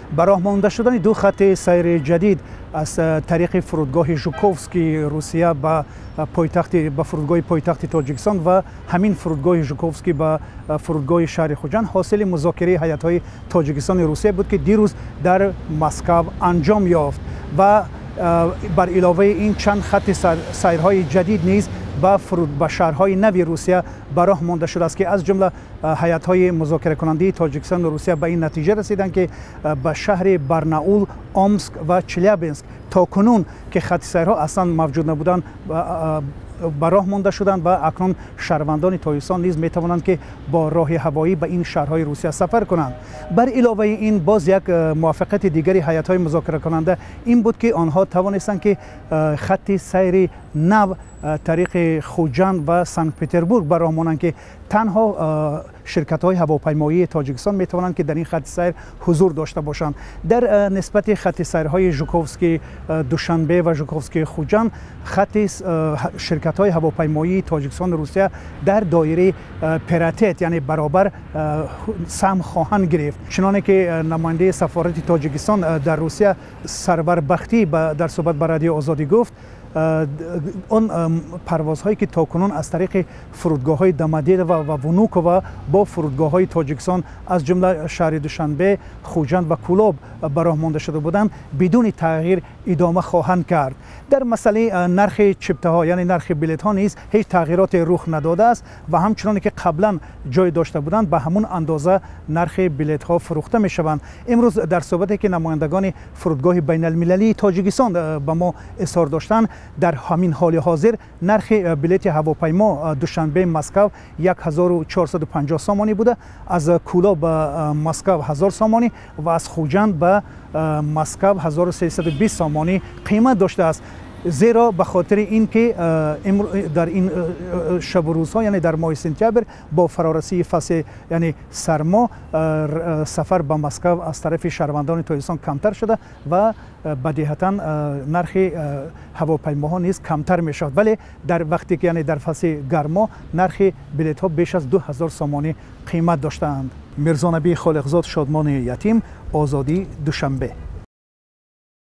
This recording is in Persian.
با راه مانده شدن دو خط سیر جدید از طریق فرودگاه ژوکوفسکی روسیه به فرودگاه پایتخت تاجیکستان و همین فرودگاه ژوکوفسکی به فرودگاه شهر خوجند حاصل مذاکره هیئت‌های تاجیکستان و روسیه بود که دیروز در مسکو انجام یافت و بر علاوه این چند خط سیرهای جدید نیز به شهرهای نوی روسیه به راه مانده شده است که از جمله هیئت‌های مذاکره کننده تاجیکستان و روسیه به این نتیجه رسیدند که به شهر برناول، آمسک و چلیابینسک تا کنون که خط سیرها اصلا موجود نبودند به راه مانده شدند و اکنون شهروندان تاجیکستان نیز می توانند که با راه هوایی به این شهرهای روسیه سفر کنند. بر علاوه این باز یک موافقت دیگری هیئت‌های مذاکره کننده این بود که آنها توانستند که خط سیر نو طریق خوجند و سنت پتربورگ به راه مانند که تنها شرکت‌های هواپیمایی تاجیکستان می توانند که در این خط سیر حضور داشته باشند. در نسبت خط سیرهای ژوکوفسکی دوشنبه و ژوکوفسکی خوجند خط شرکت‌های هواپیمایی تاجیکستان و روسیه در دایره پراتت یعنی برابر سهم خواهند گرفت. چنانه که نماینده سفارت تاجیکستان در روسیه سرور بختی در صحبت با رادیو آزادی گفت اون پروازهایی که تاکنون از طریق فرودگاه‌های دمدیل و ونوکو با فرودگاه‌های تاجیکستان از جمله شهر دوشنبه، خوجند و کولوب به راه مانده شده بودند بدون تغییر ادامه خواهند کرد. در مسئله نرخ چپته‌ها یعنی نرخ بلیط‌ها نیز هیچ تغییرات رخ نداده است و همچنان که قبلا جای داشته بودند به همون اندازه نرخ بلیط‌ها فروخته می‌شوند. امروز در صحبتی که نمایندگان فرودگاه بین‌المللی تاجیکستان به ما اظهار داشتند در همین حال حاضر نرخ بلیط هواپیما دوشنبه مسکو 1450 سامانی بوده، از کولا به مسکو 1000 سامانی و از خوجند به مسکو 1320 سامانی قیمت داشته است. زیرا به خاطر اینکه در این شب و روزها یعنی در ماه سپتامبر با فرارسی فصل یعنی سرما سفر به مسکو از طرف شهروندان تاجیکستان کمتر شده و بدیهیاً نرخ هواپیماها نیز کمتر می شود، ولی در وقتی که یعنی در فصل گرما نرخ بلیط ها بیش از 2000 سامانی قیمت داشتند. میرزا نبی خالقزاد، شادمان یتیم، آزادی، دوشنبه.